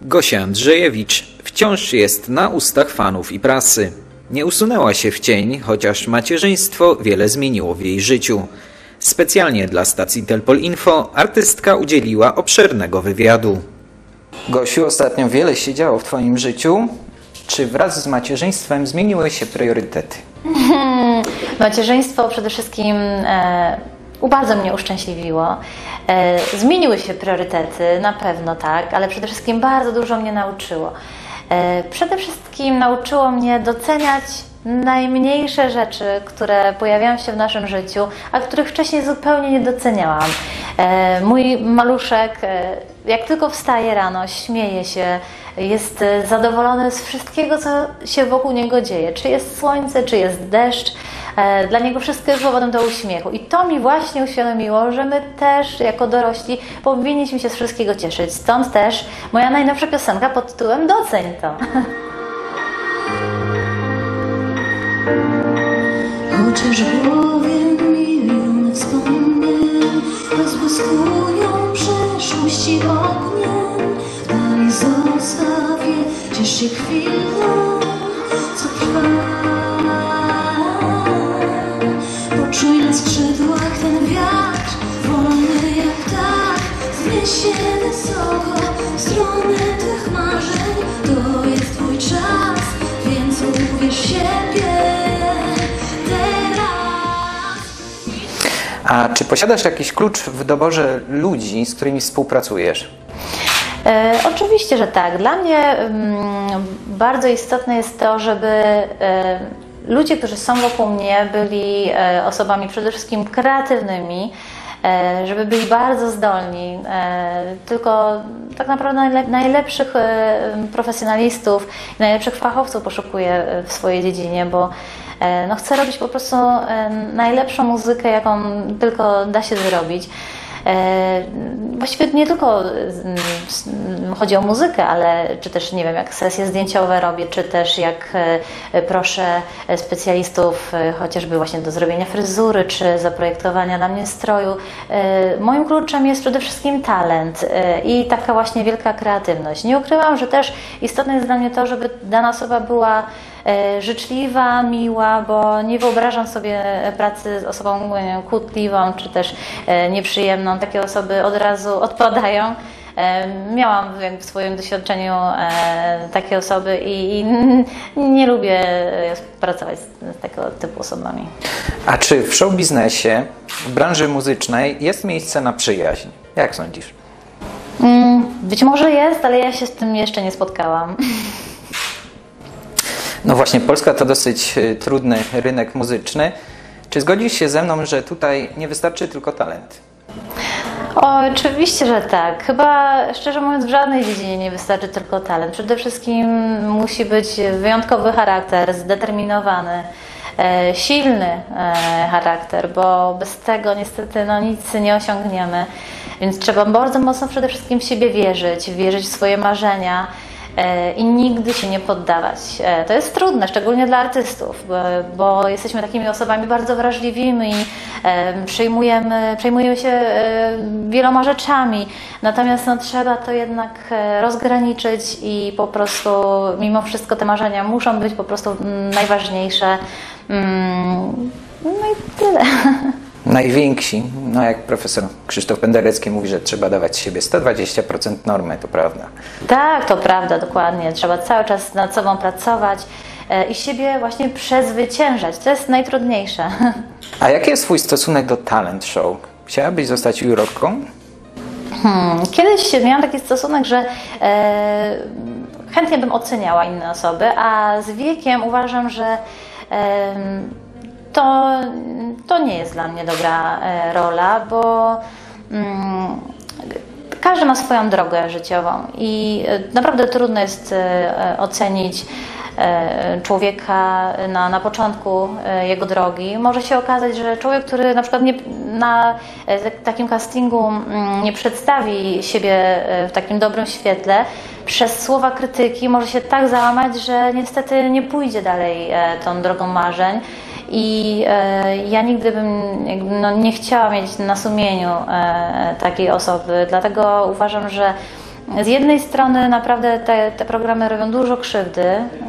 Gosia Andrzejewicz wciąż jest na ustach fanów i prasy. Nie usunęła się w cień, chociaż macierzyństwo wiele zmieniło w jej życiu. Specjalnie dla stacji Telpol Info artystka udzieliła obszernego wywiadu. Gosiu, ostatnio wiele się działo w twoim życiu. Czy wraz z macierzyństwem zmieniły się priorytety? Macierzyństwo przede wszystkim bardzo mnie uszczęśliwiło. Zmieniły się priorytety, na pewno tak, ale przede wszystkim bardzo dużo mnie nauczyło. Przede wszystkim nauczyło mnie doceniać najmniejsze rzeczy, które pojawiają się w naszym życiu, a których wcześniej zupełnie nie doceniałam. Mój maluszek, jak tylko wstaje rano, śmieje się, jest zadowolony z wszystkiego, co się wokół niego dzieje. Czy jest słońce, czy jest deszcz. Dla niego wszystko jest powodem do uśmiechu. I to mi właśnie uświadomiło, że my też jako dorośli powinniśmy się z wszystkiego cieszyć. Stąd też moja najnowsza piosenka pod tytułem Doceń to. Chociaż w głowie miliony wspomnień rozbłyskują przeszłości ogniem, dalej zostawię, ciesz się chwilą, co trwa. Poczuj na skrzydłach ten wiatr, wolny jak ptak, zniesie wysoko w stronę tych marzeń. To jest twój czas, więc uwierz w siebie. A czy posiadasz jakiś klucz w doborze ludzi, z którymi współpracujesz? Oczywiście, że tak. Dla mnie bardzo istotne jest to, żeby ludzie, którzy są wokół mnie, byli osobami przede wszystkim kreatywnymi, żeby byli bardzo zdolni. Tylko tak naprawdę najlepszych profesjonalistów, najlepszych fachowców poszukuję w swojej dziedzinie, bo chcę robić po prostu najlepszą muzykę, jaką tylko da się zrobić. Właściwie nie tylko chodzi o muzykę, ale czy też, nie wiem, jak sesje zdjęciowe robię, czy też jak proszę specjalistów chociażby właśnie do zrobienia fryzury, czy zaprojektowania dla mnie stroju. Moim kluczem jest przede wszystkim talent i taka właśnie wielka kreatywność. Nie ukrywam, że też istotne jest dla mnie to, żeby dana osoba była życzliwa, miła, bo nie wyobrażam sobie pracy z osobą kłótliwą, czy też nieprzyjemną. Takie osoby od razu odpadają. Miałam w swoim doświadczeniu takie osoby i nie lubię pracować z tego typu osobami. A czy w show biznesie, w branży muzycznej jest miejsce na przyjaźń? Jak sądzisz? Być może jest, ale ja się z tym jeszcze nie spotkałam. No właśnie, Polska to dosyć trudny rynek muzyczny. Czy zgodzisz się ze mną, że tutaj nie wystarczy tylko talent? Oczywiście, że tak. Chyba, szczerze mówiąc, w żadnej dziedzinie nie wystarczy tylko talent. Przede wszystkim musi być wyjątkowy charakter, zdeterminowany, silny charakter, bo bez tego niestety nic nie osiągniemy. Więc trzeba bardzo mocno przede wszystkim w siebie wierzyć w swoje marzenia i nigdy się nie poddawać. To jest trudne, szczególnie dla artystów, bo jesteśmy takimi osobami bardzo wrażliwymi, przejmujemy się wieloma rzeczami, natomiast trzeba to jednak rozgraniczyć i po prostu mimo wszystko te marzenia muszą być po prostu najważniejsze. No i tyle. Najwięksi, no jak profesor Krzysztof Penderecki mówi, że trzeba dawać z siebie 120% normy, to prawda? Tak, to prawda, dokładnie. Trzeba cały czas nad sobą pracować i siebie właśnie przezwyciężać. To jest najtrudniejsze. A jaki jest twój stosunek do talent show? Chciałabyś zostać jurorką? Kiedyś miałam taki stosunek, że chętnie bym oceniała inne osoby, a z wiekiem uważam, że to nie jest dla mnie dobra rola, bo każdy ma swoją drogę życiową i naprawdę trudno jest ocenić człowieka na początku jego drogi. Może się okazać, że człowiek, który na przykład na takim castingu nie przedstawi siebie w takim dobrym świetle, przez słowa krytyki może się tak załamać, że niestety nie pójdzie dalej tą drogą marzeń. I ja nigdy bym nie chciała mieć na sumieniu takiej osoby, dlatego uważam, że Z jednej strony naprawdę te programy robią dużo krzywdy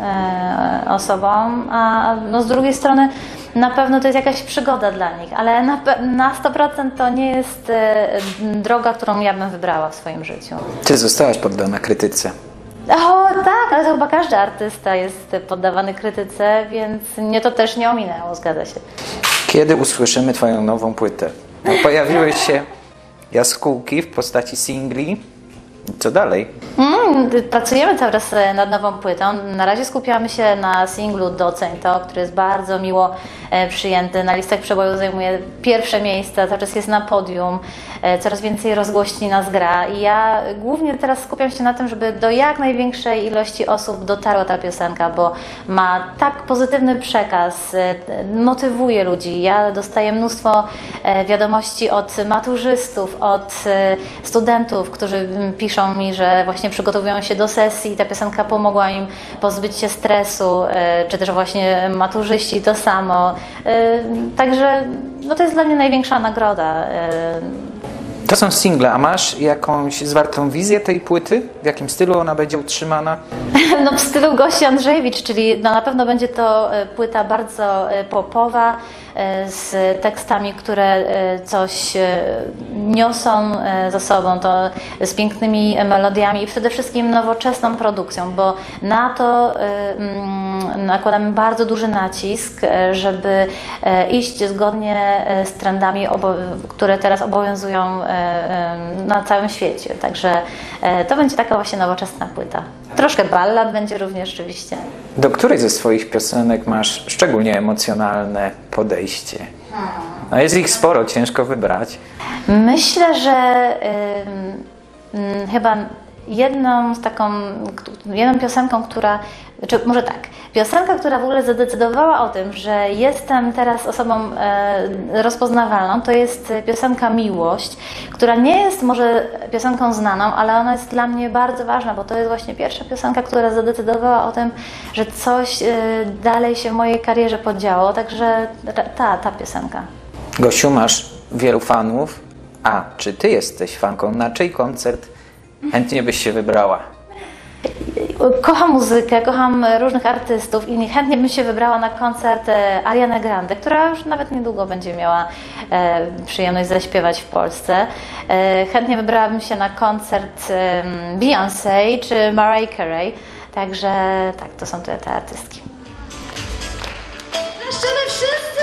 osobom, a no z drugiej strony na pewno to jest jakaś przygoda dla nich, ale na 100% to nie jest droga, którą ja bym wybrała w swoim życiu. Ty zostałaś poddana krytyce. O tak, ale to chyba każdy artysta jest poddawany krytyce, więc mnie to też nie ominęło, zgadza się. Kiedy usłyszymy twoją nową płytę? No, pojawiły się jaskółki w postaci singli. Co dalej? Pracujemy cały czas nad nową płytą. Na razie skupiamy się na singlu Doceń to, który jest bardzo miło przyjęty. Na listach przeboju zajmuje pierwsze miejsce, cały czas jest na podium, coraz więcej rozgłośni nas gra i ja głównie teraz skupiam się na tym, żeby do jak największej ilości osób dotarła ta piosenka, bo ma tak pozytywny przekaz, motywuje ludzi. Ja dostaję mnóstwo wiadomości od maturzystów, od studentów, którzy piszą mi, że właśnie przygotowują się do sesji i ta piosenka pomogła im pozbyć się stresu, czy też właśnie maturzyści to samo. Także no to jest dla mnie największa nagroda. To są single, a masz jakąś zwartą wizję tej płyty? W jakim stylu ona będzie utrzymana? No w stylu Gosi Andrzejewicz, czyli no na pewno będzie to płyta bardzo popowa, z tekstami, które coś niosą za sobą, to z pięknymi melodiami i przede wszystkim nowoczesną produkcją, bo na to nakładamy bardzo duży nacisk, żeby iść zgodnie z trendami, które teraz obowiązują na całym świecie. Także to będzie taka właśnie nowoczesna płyta. Troszkę ballad będzie również oczywiście. Do której ze swoich piosenek masz szczególnie emocjonalne podejście? No jest ich sporo, ciężko wybrać. Myślę, że chyba jedną piosenką, czy może tak, piosenka, która w ogóle zadecydowała o tym, że jestem teraz osobą rozpoznawalną, to jest piosenka Miłość, która nie jest może piosenką znaną, ale ona jest dla mnie bardzo ważna, bo to jest właśnie pierwsza piosenka, która zadecydowała o tym, że coś dalej się w mojej karierze podziało, także ta piosenka. Gosiu, masz wielu fanów. A czy ty jesteś fanką? Na czyj koncert chętnie byś się wybrała? Kocham muzykę, kocham różnych artystów i chętnie bym się wybrała na koncert Ariany Grande, która już nawet niedługo będzie miała przyjemność zaśpiewać w Polsce. Chętnie wybrałabym się na koncert Beyoncé czy Mariah Carey, także tak, to są te artystki. Wreszcie wszyscy!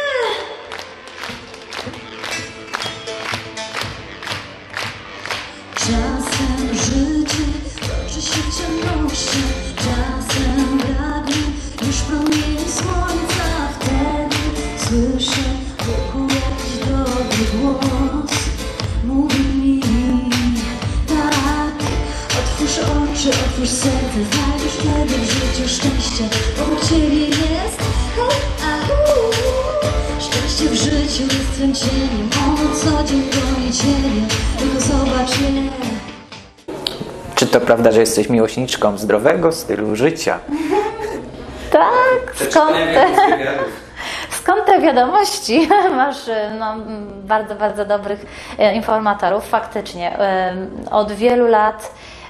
Czasem życie toczy się w ciemności, czasem braknie już promieni słońca. Wtedy słyszę wokół jakiś dobry głos. Mówi mi tak, otwórz oczy, otwórz serce, znajdziesz wtedy w życiu szczęście. Obok ciebie jest szczęście w życiu jest twym cieniem. Ono co dzień goni ciebie, tylko zobacz je. Czy to prawda, że jesteś miłośniczką zdrowego stylu życia? Tak, skąd te wiadomości? Masz bardzo, bardzo dobrych informatorów. Faktycznie, od wielu lat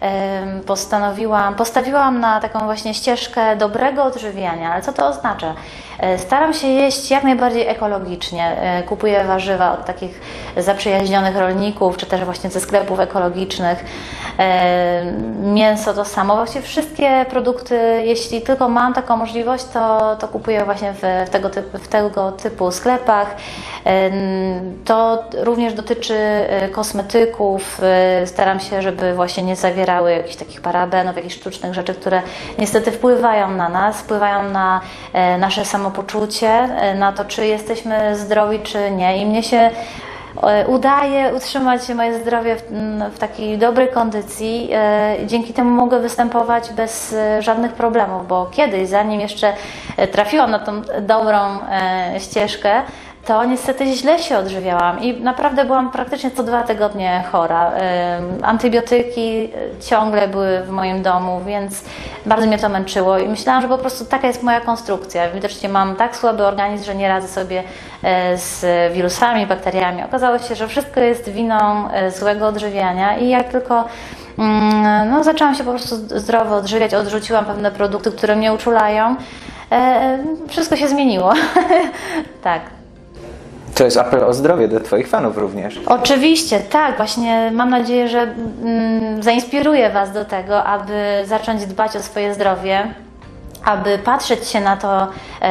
postawiłam na taką właśnie ścieżkę dobrego odżywiania. Ale co to oznacza? Staram się jeść jak najbardziej ekologicznie. Kupuję warzywa od takich zaprzyjaźnionych rolników, czy też właśnie ze sklepów ekologicznych. Mięso to samo. Właściwie wszystkie produkty, jeśli tylko mam taką możliwość, to kupuję właśnie w tego typu sklepach. To również dotyczy kosmetyków. Staram się, żeby właśnie nie zawierały jakichś takich parabenów, jakichś sztucznych rzeczy, które niestety wpływają na nas, wpływają na nasze samopoczucie, na to, czy jesteśmy zdrowi, czy nie. I mnie się udaje utrzymać moje zdrowie w takiej dobrej kondycji. Dzięki temu mogę występować bez żadnych problemów, bo kiedyś, zanim jeszcze trafiłam na tą dobrą ścieżkę, to niestety źle się odżywiałam i naprawdę byłam praktycznie co 2 tygodnie chora. Antybiotyki ciągle były w moim domu, więc bardzo mnie to męczyło i myślałam, że po prostu taka jest moja konstrukcja. Widocznie mam tak słaby organizm, że nie radzę sobie z wirusami, bakteriami. Okazało się, że wszystko jest winą złego odżywiania i jak tylko no, zaczęłam się po prostu zdrowo odżywiać, odrzuciłam pewne produkty, które mnie uczulają. Wszystko się zmieniło. Tak. To jest apel o zdrowie do Twoich fanów również. Oczywiście, tak. Właśnie mam nadzieję, że zainspiruję Was do tego, aby zacząć dbać o swoje zdrowie, aby patrzeć się na to,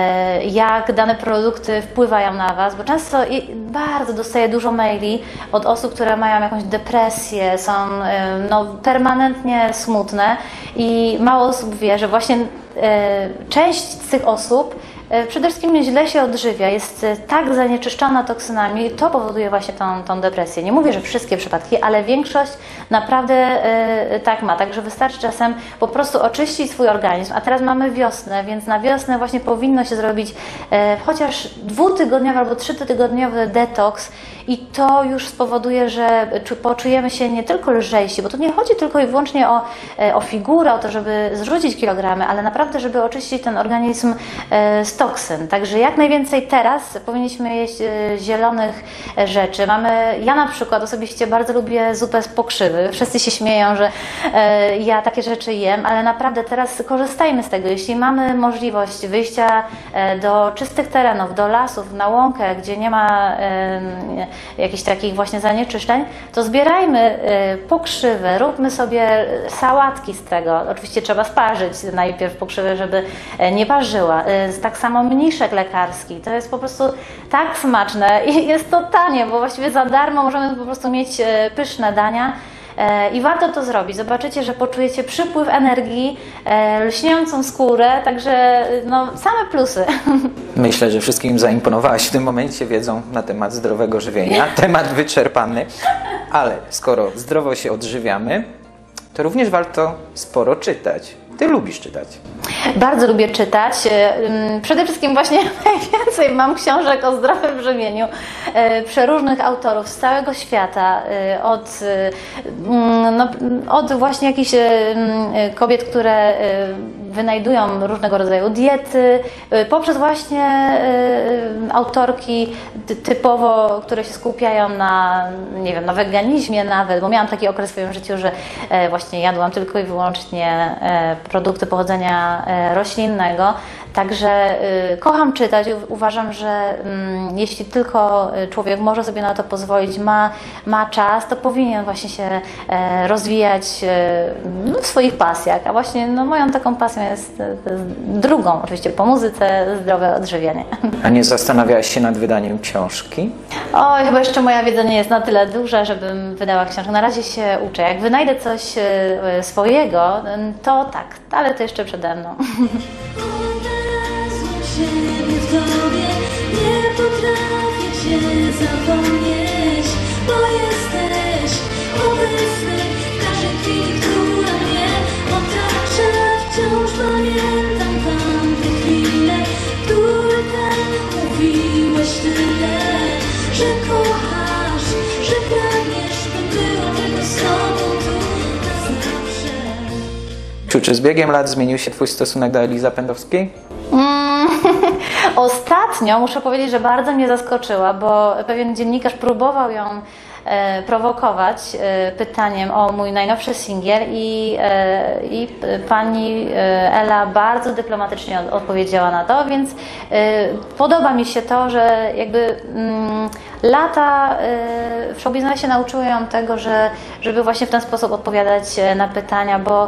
jak dane produkty wpływają na Was, bo często bardzo dostaję dużo maili od osób, które mają jakąś depresję, są no, permanentnie smutne i mało osób wie, że właśnie część z tych osób przede wszystkim źle się odżywia, jest tak zanieczyszczona toksynami, to powoduje właśnie tą depresję. Nie mówię, że wszystkie przypadki, ale większość naprawdę tak ma. Także wystarczy czasem po prostu oczyścić swój organizm. A teraz mamy wiosnę, więc na wiosnę właśnie powinno się zrobić chociaż 2-tygodniowy albo 3-tygodniowy detoks i to już spowoduje, że poczujemy się nie tylko lżejsi, bo tu nie chodzi tylko i wyłącznie o figurę, o to, żeby zrzucić kilogramy, ale naprawdę, żeby oczyścić ten organizm z toksyn. Także jak najwięcej teraz powinniśmy jeść zielonych rzeczy. Ja na przykład osobiście bardzo lubię zupę z pokrzywy. Wszyscy się śmieją, że ja takie rzeczy jem, ale naprawdę teraz korzystajmy z tego. Jeśli mamy możliwość wyjścia do czystych terenów, do lasów, na łąkę, gdzie nie ma jakichś takich właśnie zanieczyszczeń, to zbierajmy pokrzywę, róbmy sobie sałatki z tego. Oczywiście trzeba sparzyć najpierw pokrzywę, żeby nie parzyła. Tak samo mniszek lekarski. To jest po prostu tak smaczne i jest to tanie, bo właściwie za darmo możemy po prostu mieć pyszne dania. I warto to zrobić. Zobaczycie, że poczujecie przypływ energii, lśniącą skórę, także no, same plusy. Myślę, że wszystkim zaimponowałaś w tym momencie wiedzą na temat zdrowego żywienia. Temat wyczerpany, ale skoro zdrowo się odżywiamy, to również warto sporo czytać. Ty lubisz czytać. Bardzo lubię czytać. Przede wszystkim właśnie najwięcej mam książek o zdrowym żywieniu przeróżnych autorów z całego świata. Od właśnie jakichś kobiet, które wynajdują różnego rodzaju diety, poprzez właśnie autorki typowo, które się skupiają na, nie wiem, na weganizmie nawet, bo miałam taki okres w swoim życiu, że właśnie jadłam tylko i wyłącznie produkty pochodzenia roślinnego. Także kocham czytać. Uważam, że jeśli tylko człowiek może sobie na to pozwolić, ma czas, to powinien właśnie się rozwijać w swoich pasjach. A właśnie no, moją taką pasją jest drugą, oczywiście po muzyce, zdrowe odżywianie. A nie zastanawiałaś się nad wydaniem książki? Oj, chyba jeszcze moja wiedza nie jest na tyle duża, żebym wydała książkę. Na razie się uczę. Jak wynajdę coś swojego, to tak, ale to jeszcze przede mną. Siebie w tobie nie potrafię cię zapomnieć, bo jesteś obecny w każdej chwili, która mnie otacza. Wciąż pamiętam tamte chwile, które tak mówiłeś tyle, że kochasz, że pragniesz, by było tego z tobą tu na zawsze. Czy z biegiem lat zmienił się Twój stosunek do Eli Zapędowskiej? Ostatnio muszę powiedzieć, że bardzo mnie zaskoczyła, bo pewien dziennikarz próbował ją prowokować pytaniem o mój najnowszy singiel i pani Ela bardzo dyplomatycznie odpowiedziała na to, więc podoba mi się to, że jakby lata w showbiznesie nauczyły ją tego, żeby właśnie w ten sposób odpowiadać na pytania, bo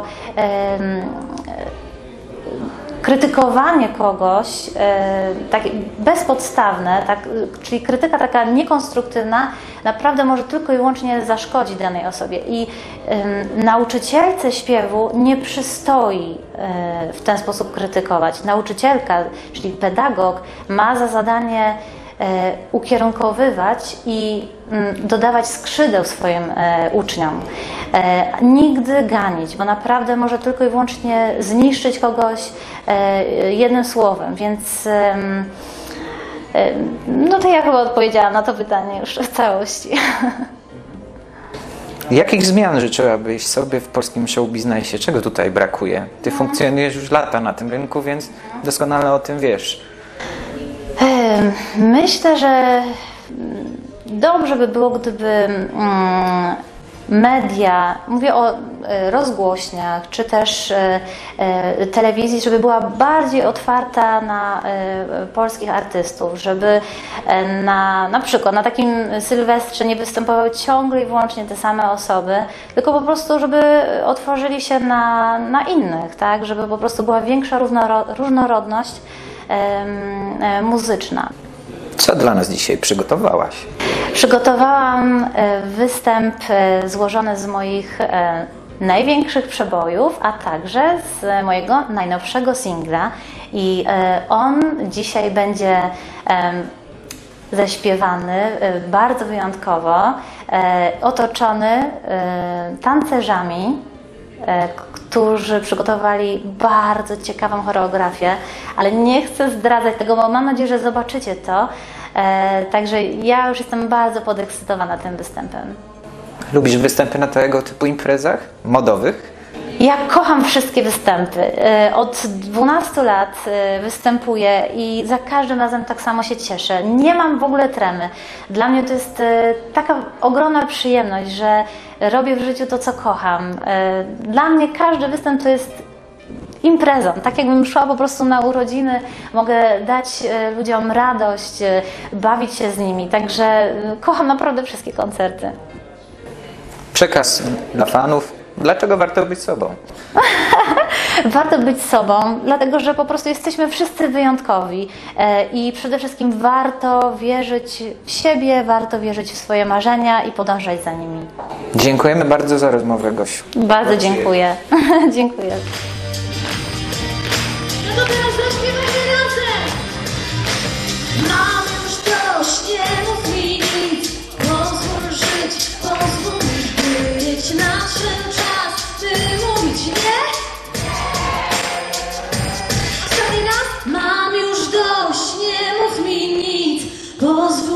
krytykowanie kogoś takie bezpodstawne, czyli krytyka taka niekonstruktywna, naprawdę może tylko i wyłącznie zaszkodzić danej osobie. I nauczycielce śpiewu nie przystoi w ten sposób krytykować. Nauczycielka, czyli pedagog, ma za zadanie ukierunkowywać i dodawać skrzydeł swoim uczniom. Nigdy ganić, bo naprawdę może tylko i wyłącznie zniszczyć kogoś jednym słowem, więc no to ja chyba odpowiedziałam na to pytanie już w całości. Jakich zmian życzyłabyś sobie w polskim showbiznesie? Czego tutaj brakuje? Ty funkcjonujesz już lata na tym rynku, więc doskonale o tym wiesz. Myślę, że dobrze by było, gdyby media, mówię o rozgłośniach, czy też telewizji, żeby była bardziej otwarta na polskich artystów, żeby na przykład na takim Sylwestrze nie występowały ciągle i wyłącznie te same osoby, tylko po prostu, żeby otworzyli się na innych, tak? Żeby po prostu była większa różnorodność muzyczna. Co dla nas dzisiaj przygotowałaś? Przygotowałam występ złożony z moich największych przebojów, a także z mojego najnowszego singla i on dzisiaj będzie zaśpiewany bardzo wyjątkowo, otoczony tancerzami, którzy przygotowali bardzo ciekawą choreografię, ale nie chcę zdradzać tego, bo mam nadzieję, że zobaczycie to. Także ja już jestem bardzo podekscytowana tym występem. Lubisz występy na tego typu imprezach modowych? Ja kocham wszystkie występy. Od 12 lat występuję i za każdym razem tak samo się cieszę. Nie mam w ogóle tremy. Dla mnie to jest taka ogromna przyjemność, że robię w życiu to, co kocham. Dla mnie każdy występ to jest imprezą. Tak jakbym szła po prostu na urodziny, mogę dać ludziom radość, bawić się z nimi. Także kocham naprawdę wszystkie koncerty. Przekaz dla fanów. Dlaczego warto być sobą? Warto być sobą, dlatego że po prostu jesteśmy wszyscy wyjątkowi i przede wszystkim warto wierzyć w siebie, warto wierzyć w swoje marzenia i podążać za nimi. Dziękujemy bardzo za rozmowę, Gosiu. Bardzo dziękuję. Dziękuję. No to teraz zaśpiewajmy razem! Mam już dość, nie mów mi nic. Pozwól żyć, pozwól mi być. Nadszedł czas, by mówić nie. Ostatni raz. Mam już dość, nie mów mi nic. Pozwól